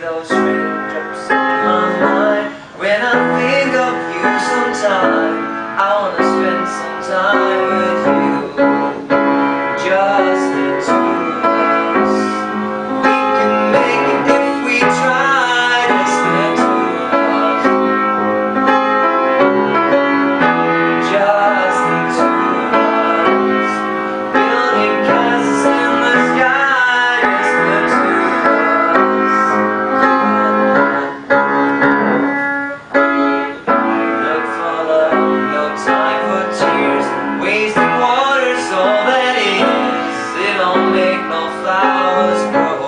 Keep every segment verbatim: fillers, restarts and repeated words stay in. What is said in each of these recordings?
those raindrops on my mind. When I think of you sometime, I wanna spend some time with you. Just the two of us. We can make it if we try. Just the two of us. Just the two of us. Building castles in the sky. Just the two of us. Look for love, no time for tears. Wasting water's all that is. It don't make no flowers grow.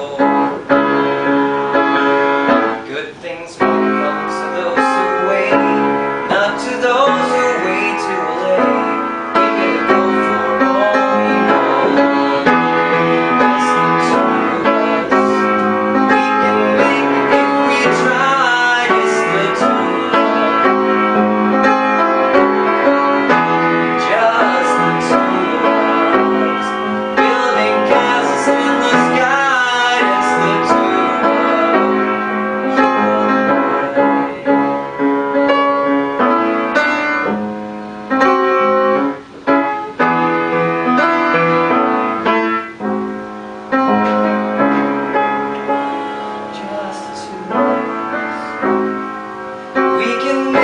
Good things won't come to those who wait, not to those who wait too late. Give it a go for all we know. It's the two of us. We can make it if we try. It's the two of us. Just the two of us. Building castles in the sky. It's the two of us. Just the two of us. We can